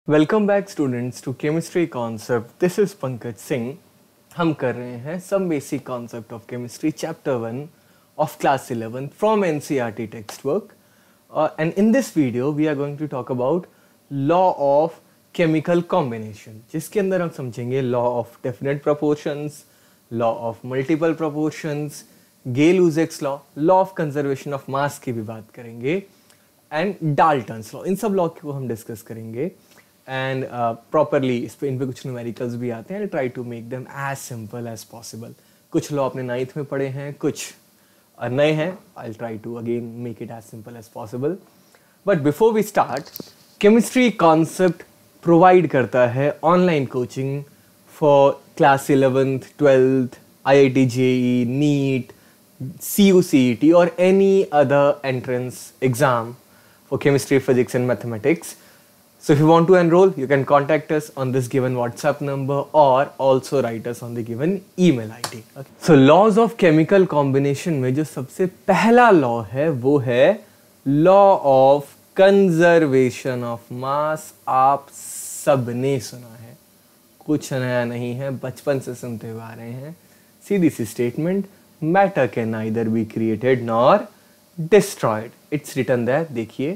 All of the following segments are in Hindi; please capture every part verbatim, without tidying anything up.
Welcome back students to chemistry concept. This is Pankaj Singh. हम कर रहे हैं some basic concept of chemistry chapter one of class eleven from NCERT text book and in this video we are going to talk about law of chemical combination, जिसके अंदर हम समझेंगे law of definite proportions, law of multiple proportions, Gay Lussac's law, law of conservation of mass की भी बात करेंगे एंड डाल्टन्स लॉ। इन सब लॉ को हम डिस्कस करेंगे एंड प्रॉपरली इस पे इन पे कुछ न्यूमेरिकल्स भी आते हैं। Try to make them as simple as possible. कुछ लॉ अपने नाइन्थ में पढ़े हैं, कुछ uh, नए हैं। I try to again make it as simple as possible. But before we start, chemistry concept provide करता है online coaching for class eleventh, twelfth, I I T JEE, NEET, C U C E T और any other entrance exam for chemistry, physics and mathematics. So if you want to enroll, you can contact us on this given WhatsApp number or also write us on the given email I D. Okay. So laws of chemical combination में जो सबसे पहला law है वो है law of conservation of mass। आप सबने सुना है, कुछ नया नहीं है, बचपन से सुनते हुए आ रहे हैं। सीधी सी statement, matter can neither be created nor destroyed. It's written there, देखिए,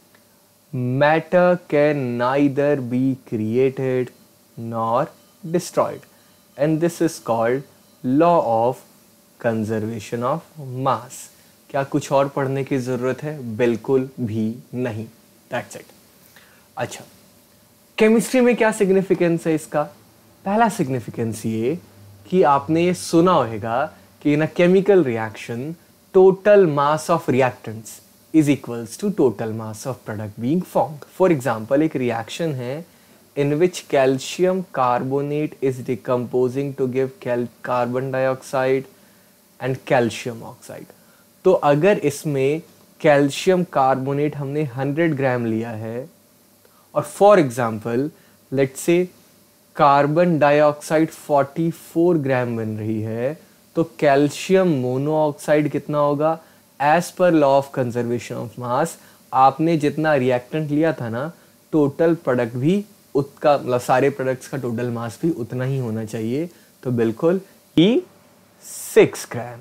matter can neither be created nor destroyed and this is called law of conservation of mass. क्या कुछ और पढ़ने की जरूरत है? बिल्कुल भी नहीं। That's it. अच्छा, केमिस्ट्री में क्या सिग्निफिकेंस है इसका? पहला सिग्निफिकेंस ये कि आपने ये सुना होगा कि in a chemical reaction total mass of reactants is equals to total mass of product being formed. For example, एक reaction है in which calcium carbonate is decomposing to give cal carbon dioxide and calcium oxide. तो अगर इसमें कैल्शियम कार्बोनेट हमने हंड्रेड ग्राम लिया है और for example let's say carbon dioxide forty four gram बन रही है, तो कैल्शियम मोनोऑक्साइड कितना होगा? As per law of conservation of mass, आपने जितना रिएक्टेंट लिया था ना, टोटल प्रोडक्ट भी उसका, मतलब सारे प्रोडक्ट्स का टोटल मास भी उतना ही होना चाहिए। तो बिल्कुल ही सिक्स ग्राम।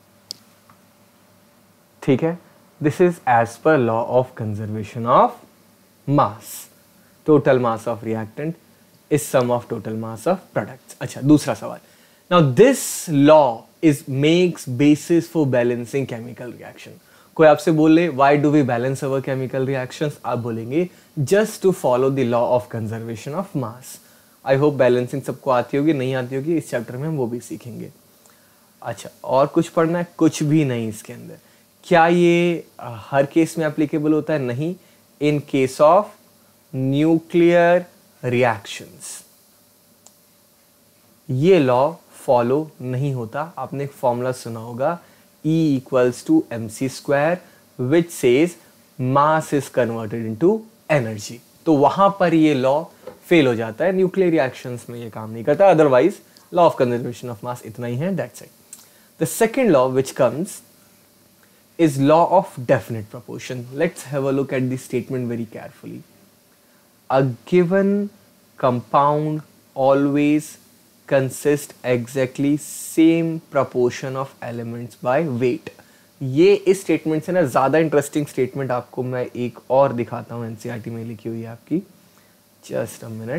ठीक है, this is as per law of conservation of mass. Total mass of reactant is sum of total mass of products. अच्छा, दूसरा सवाल। Now this law is makes basis for balancing chemical reaction. कोई आपसे बोले why do we balance our chemical reactions? आप बोलेंगे just to follow the law of conservation of mass. I hope balancing सबको आती होगी, नहीं आती होगी, इस चैप्टर में हम वो भी सीखेंगे। अच्छा, और कुछ पढ़ना है? कुछ भी नहीं इसके अंदर। क्या ये हर केस में एप्लीकेबल होता है? नहीं। In case of nuclear reactions ये लॉ फॉलो नहीं होता। आपने एक फॉर्मूला सुना होगा, E equals to M C square which says mass is converted into energy. तो वहां पर ये लॉ फेल हो जाता है। न्यूक्लियर रिएक्शंस में ये काम नहीं करता। Otherwise law of conservation of mass इतना ही है, that's it. The second law which comes is law of definite proportion. Let's have a look at this statement very carefully. A given compound always consist exactly same proportion of elements by weight। ये इस स्टेटमेंट से ना ज़्यादा इंटरेस्टिंग स्टेटमेंट आपको मैं एक और दिखाता हूँ, एनसीईआरटी में लिखी हुई है आपकी। Just a minute.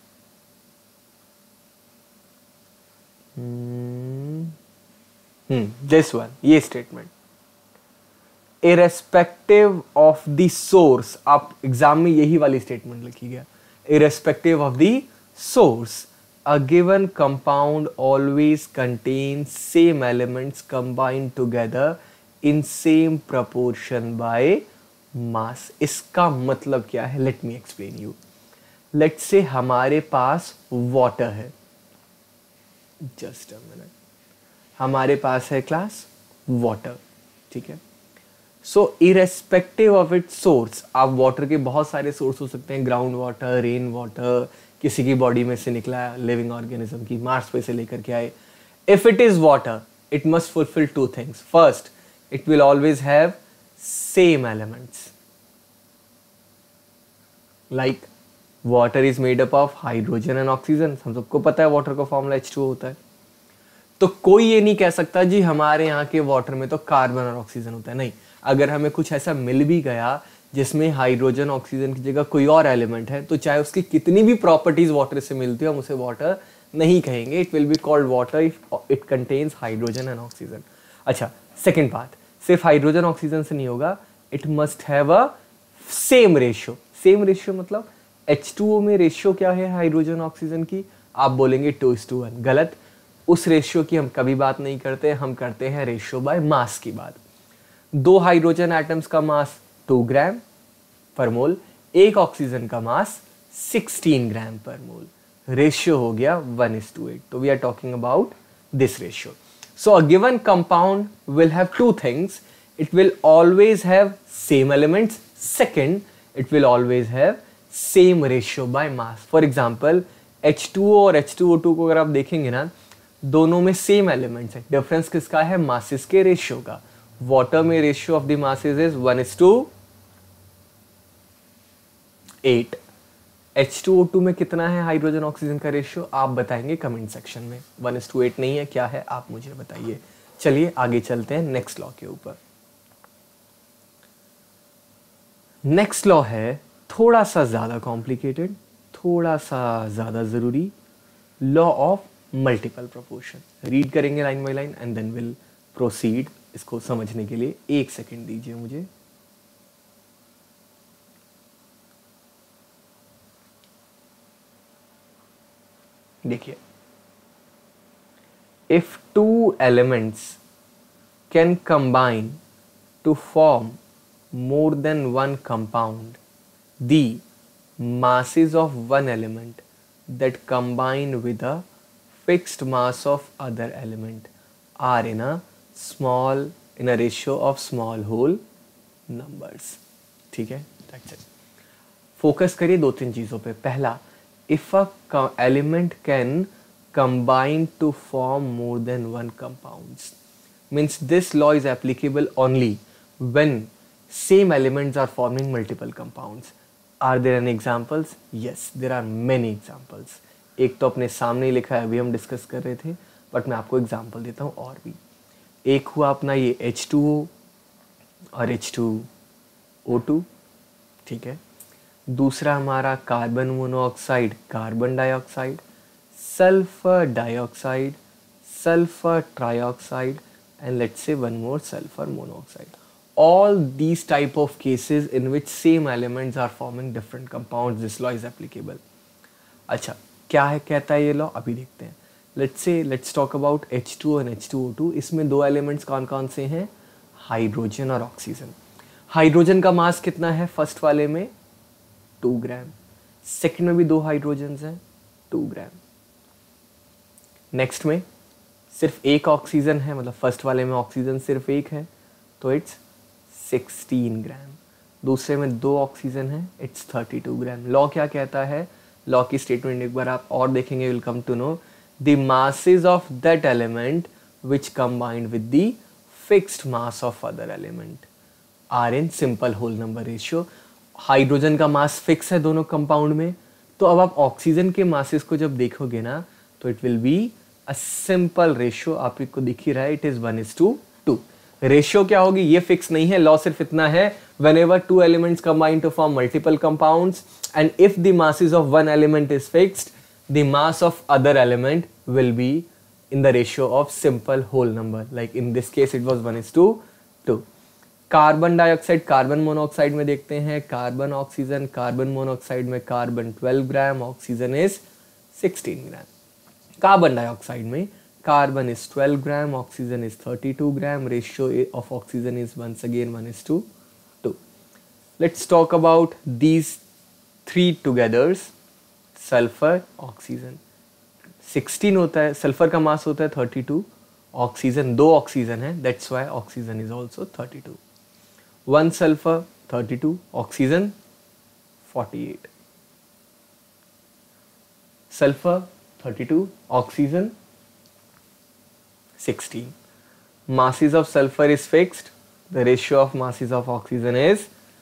Hmm this one, ये statement, irrespective of the source. आप एग्जाम में यही वाली स्टेटमेंट लिखी गया, irrespective of the source a given compound always contains same elements combined together in same proportion by mass। इसका मतलब क्या है? Let me explain you. Let's say हमारे पास water है। Just a minute. हमारे पास है क्लास water, ठीक है। So irrespective of its source, आप water के बहुत सारे source हो सकते हैं, ground water, rain water, किसी की बॉडी में से निकला लिविंग ऑर्गेनिज्म की, मार्स पे से लेकर के आए। If it is water, it must fulfil two things. First, it will always have same elements, like water is made up of hydrogen and oxygen, हम सबको पता है वाटर का फॉर्मूला एच टू ओ होता है। तो कोई ये नहीं कह सकता जी हमारे यहाँ के वाटर में तो कार्बन और ऑक्सीजन होता है, नहीं। अगर हमें कुछ ऐसा मिल भी गया जिसमें हाइड्रोजन ऑक्सीजन की जगह कोई और एलिमेंट है, तो चाहे उसकी कितनी भी प्रॉपर्टीज वाटर से मिलती हो, हम उसे वाटर नहीं कहेंगे। It will be called water if it contains hydrogen and oxygen. अच्छा, सेकेंड बात, सिर्फ हाइड्रोजन ऑक्सीजन से नहीं होगा, it must have a same ratio. Same ratio मतलब एच टू ओ में रेशियो क्या है हाइड्रोजन ऑक्सीजन की, आप बोलेंगे टू इज टू वन। गलत, उस रेशियो की हम कभी बात नहीं करते, हम करते हैं रेशियो बाय मास की बात। दो हाइड्रोजन एटम्स का मास टू ग्राम पर मोल, एक ऑक्सीजन का मास सिक्सटीन ग्राम पर मोल, रेशियो हो गया वन इज टू एट। तो we are talking about this ratio. So a given compound will have two things, it will always have same elements, second it will always have same ratio by mass. For example H two O और एच टू ओ टू को अगर आप देखेंगे ना, दोनों में सेम एलिमेंट्स है, डिफरेंस किसका है, मासेस के रेशियो का। वाटर में ratio of the masses is one is to eight. H two O two में कितना है हाइड्रोजन ऑक्सीजन का रेशियो, आप बताएंगे कमेंट सेक्शन में। वन इज टू एट नहीं है, क्या है आप मुझे बताइए। चलिए आगे चलते हैं नेक्स्ट लॉ के ऊपर। नेक्स्ट लॉ है थोड़ा सा ज्यादा कॉम्प्लिकेटेड, थोड़ा सा ज्यादा जरूरी, law of multiple proportion. Read करेंगे line by line and then will proceed. इसको समझने के लिए एक सेकेंड दीजिए मुझे। देखिए, if two elements can combine to form more than one compound, the masses of one element that combine with a fixed mass of other element are in a small in a ratio of small whole numbers. ठीक है, that's it. फोकस करिए दो तीन चीजों पे। पहला, if a element can combine to form more than one compounds, means this law is applicable only when same elements are forming multiple compounds. Are there any examples? Yes, there are many examples. एक तो अपने सामने ही लिखा है, अभी हम डिस्कस कर रहे थे, बट मैं आपको एग्जाम्पल देता हूँ और भी। एक हुआ अपना ये एच टू ओ और एच टू ओ टू, ठीक है। दूसरा हमारा carbon monoxide, carbon dioxide, sulphur dioxide, sulphur trioxide, and let's say one more sulphur monoxide. All these type of cases in which same elements are forming different compounds, this law is applicable. अच्छा, क्या है कहता है ये लॉ, अभी देखते हैं। Let's say let's talk about H two and H two O two. इसमें दो एलिमेंट्स कौन कौन से हैं, हाइड्रोजन और ऑक्सीजन। हाइड्रोजन का मास कितना है फर्स्ट वाले में, टू ग्राम। सेकंड में भी दो हाइड्रोजन हैं, टू ग्राम। नेक्स्ट में सिर्फ एक ऑक्सीजन है, मतलब फर्स्ट वाले में ऑक्सीजन सिर्फ एक है, तो इट्स सिक्सटीन ग्राम। दूसरे में दो ऑक्सीजन है, it's thirty two gram. Law क्या कहता है, लॉ की स्टेटमेंट एक बार आप और देखेंगे, will come to know the masses of that element which combined with the fixed mass of other element are in simple whole number ratio. Hydrogen का मास फिक्स है दोनों कंपाउंड में, तो अब आप ऑक्सीजन के मासेस को जब देखोगे ना, तो it will be a simple ratio. आपको दिख ही रहा है, it is one is to two. Ratio क्या होगी ये फिक्स नहीं है, लॉ सिर्फ इतना है, whenever two elements combine to form multiple compounds and if the masses of one element is fixed, the mass of other element will be in the ratio of simple whole number. Like in this case it was one is to two. Carbon dioxide carbon monoxide में देखते हैं, कार्बन ऑक्सीजन, कार्बन मोनोऑक्साइड में carbon twelve gram, oxygen is sixteen gram. Carbon dioxide में carbon is twelve gram, oxygen is thirty-two gram, ratio of oxygen is once again one is to two. Let's talk about these three togethers, sulfur, oxygen. Sixteen होता है, सल्फर का मास होता है थर्टी टू, ऑक्सीजन दो ऑक्सीजन है, that's why oxygen is also thirty two. One sulfur thirty two, oxygen forty eight. Sulfur thirty two, oxygen sixteen. Masses of sulfur is fixed. The ratio of masses of oxygen is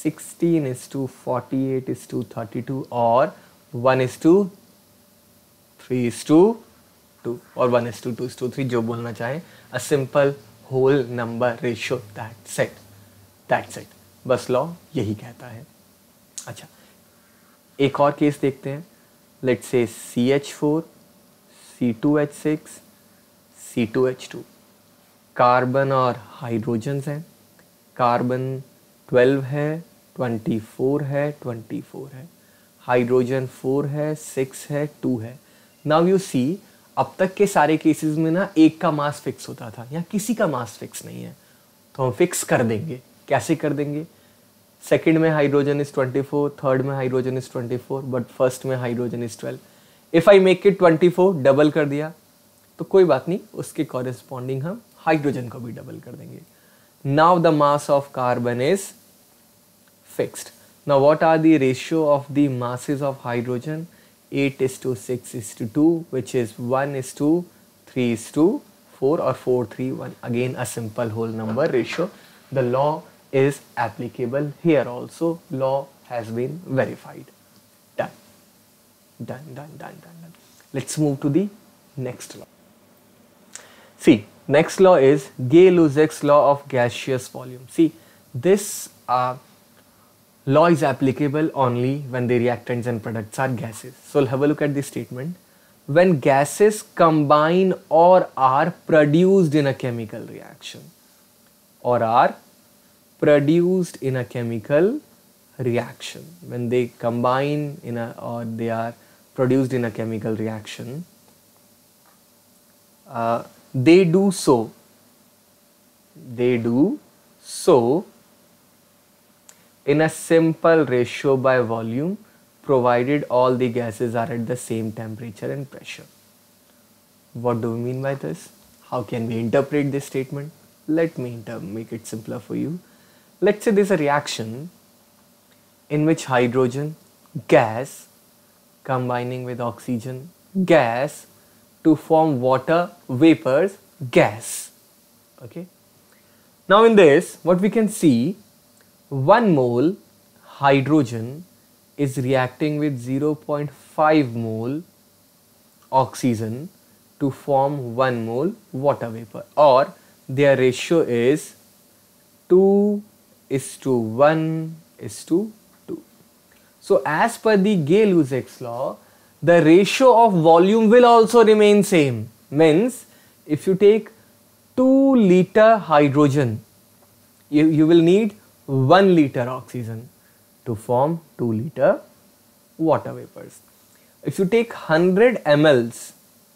sixteen is to forty eight is to thirty two और one is to three is to two और one is to two is to three, जो बोलना चाहें, a simple whole number ratio, that's it, that's it, बस लॉ यही कहता है। अच्छा, एक और केस देखते हैं। Let's say C H four, C two H six, C two H two, carbon और हाइड्रोजन्स हैं। कार्बन ट्वेल्व है, ट्वेंटी फोर है, ट्वेंटी फोर है, हाइड्रोजन फोर है, सिक्स है, टू है। नाउ यू सी, अब तक के सारे केसेस में ना एक का मास फिक्स होता था, यहाँ किसी का मास फिक्स नहीं है, तो हम फिक्स कर देंगे। कैसे कर देंगे? सेकंड में hydrogen is twenty four, third में hydrogen is twenty four, but first में hydrogen is twelve. If I make it twenty four, double कर दिया तो कोई बात नहीं, उसके कॉरेस्पॉन्डिंग हम हाइड्रोजन को भी डबल कर देंगे। Now the mass of carbon is fixed. Now what are the ratio of the masses of hydrogen? Eight is to six is to two, which is one is to three is to four or four, three, one. Again a simple whole number ratio. The law is applicable here also. Law has been verified. Done. Done, done, done, done, done. Let's move to the next law. See, next law is Gay-Lussac's law of gaseous volume. See, this uh, law is applicable only when the reactants and products are gases. So have a look at this statement. When gases combine or are produced in a chemical reaction, or are produced in a chemical reaction, when they combine in a, or they are produced in a chemical reaction, uh, they do so, they do so in a simple ratio by volume, provided all the gases are at the same temperature and pressure. What do we mean by this? How can we interpret this statement? Let me make it simpler for you. Let's say there's a reaction in which hydrogen gas combining with oxygen gas to form water vapors gas. Okay. Now in this, what we can see, one mole hydrogen is reacting with zero point five mole oxygen to form one mole water vapor, or their ratio is two is to one is to two. So as per the Gay-Lussac's law, the ratio of volume will also remain same. Means if you take two liter hydrogen, you, you will need one liter oxygen to form two liter water vapors. If you take one hundred milliliters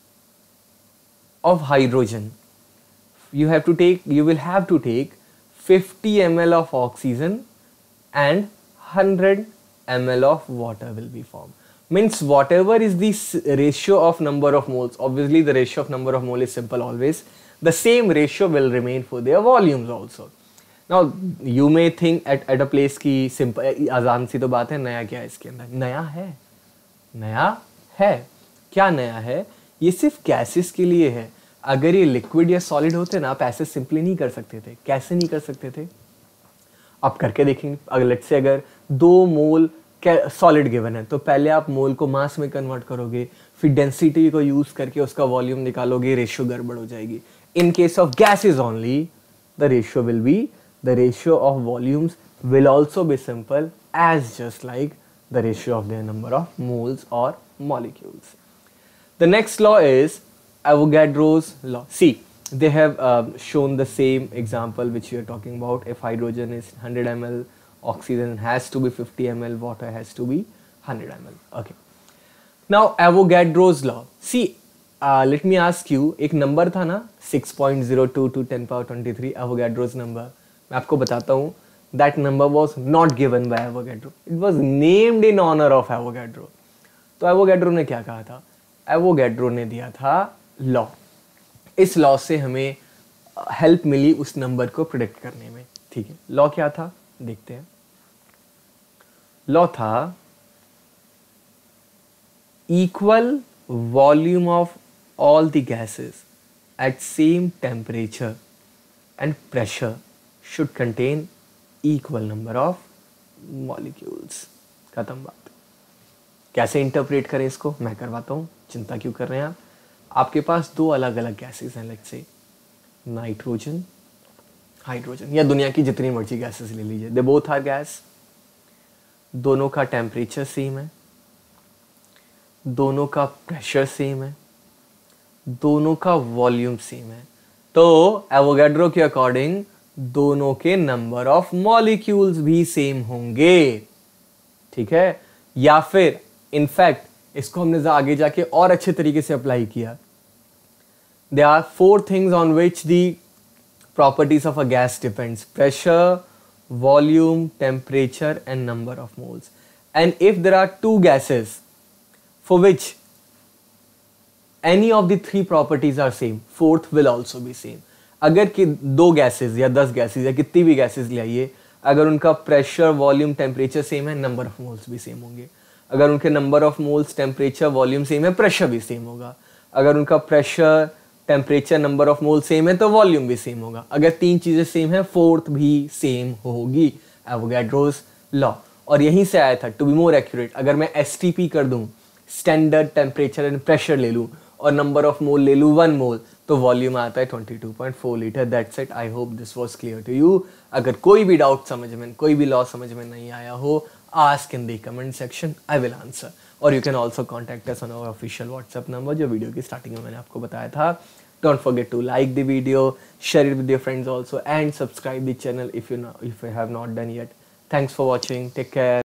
of hydrogen, you have to take you will have to take fifty milliliters of oxygen and one hundred milliliters of water will be formed. Means whatever is the ratio of number of moles, obviously the ratio of number of mole is simple always, the same ratio will remain for their volumes also. Now you may think at, at a place की simple आसान सी तो बात है, नया क्या है इसके अंदर? नया है, नया है। क्या नया है? ये सिर्फ गैसेस के लिए है। अगर ये लिक्विड या सॉलिड होते ना, आप ऐसे सिंपली नहीं कर सकते थे। कैसे नहीं कर सकते थे? आप करके देखेंगे। अगर लेट्स से अगर दो मोल सॉलिड गिवन है, तो पहले आप मोल को मास में कन्वर्ट करोगे, फिर डेंसिटी को यूज करके उसका वॉल्यूम निकालोगे, रेशियो गड़बड़ हो जाएगी। In case of gases only, the ratio will be the ratio of volumes will also be simple as just like the ratio of their number of moles or molecules. The next law is Avogadro's law. See, they have uh, shown the same example which we are talking about. If hydrogen is one hundred milliliters, oxygen has to be fifty milliliters, water has to be one hundred milliliters. Okay. Now Avogadro's law. See, uh, let me ask you, एक number था ना six point zero two to ten power twenty-three, Avogadro's number. मैं आपको बताता हूँ, that number was not given by Avogadro. It was named in honor of Avogadro. तो Avogadro ने क्या कहा था? Avogadro ने दिया था लॉ। इस लॉ से हमें हेल्प मिली उस नंबर को प्रिडिक्ट करने में। ठीक है, लॉ क्या था देखते हैं। लॉ था equal volume of all the gases at same temperature and pressure should contain equal number of molecules. खत्म बात। कैसे इंटरप्रेट करें इसको, मैं करवाता हूँ, चिंता क्यों कर रहे हैं आप। आपके पास दो अलग अलग गैसेस हैं, लेट्स से नाइट्रोजन, हाइड्रोजन, या दुनिया की जितनी मर्जी गैसेस ले लीजिए, दे बोथ आर गैस। दोनों का टेम्परेचर सेम है, दोनों का प्रेशर सेम है, दोनों का वॉल्यूम सेम है। तो एवोगैड्रो के अकॉर्डिंग दोनों के नंबर ऑफ मॉलिक्यूल्स भी सेम होंगे, ठीक है। या फिर इनफैक्ट इसको हमने आगे जाके और अच्छे तरीके से अप्लाई किया। There are four things on which the properties of a gas depends: pressure, volume, temperature and number of moles. And if there are two gases for which any of the three properties are same, fourth will also be same. अगर कि दो गैसेस या दस गैसेस या कितनी भी गैसेस ले आइए, अगर उनका प्रेशर, वॉल्यूम, टेम्परेचर सेम है, नंबर ऑफ मोल्स भी सेम होंगे। अगर उनके number of moles, temperature, volume same है, प्रेशर भी सेम होगा। अगर उनका pressure, temperature, number of mole same है तो वॉल्यूम भी सेम होगा। अगर तीन चीजें सेम है, फोर्थ भी सेम होगी, एवोगैड्रोस लॉ। और यहीं से आया था, टू बी मोर एक्यूरेट, अगर मैं एस टी पी कर दूं, स्टैंडर्ड टेम्परेचर एंड प्रेशर ले लूं, और नंबर ऑफ मोल ले लूं वन मोल, तो वॉल्यूम आता है twenty two point four litre. That's it. I hope this was clear to you. अगर कोई भी डाउट समझ में, कोई भी लॉ समझ में नहीं आया हो, ask in the comment section, I will answer. और you can also contact us on our official WhatsApp number, जो वीडियो की स्टार्टिंग में मैंने आपको बताया था। Don't forget to like the video, share it with your friends also, and subscribe the channel if you know, if you have not done yet. Thanks for watching. Take care.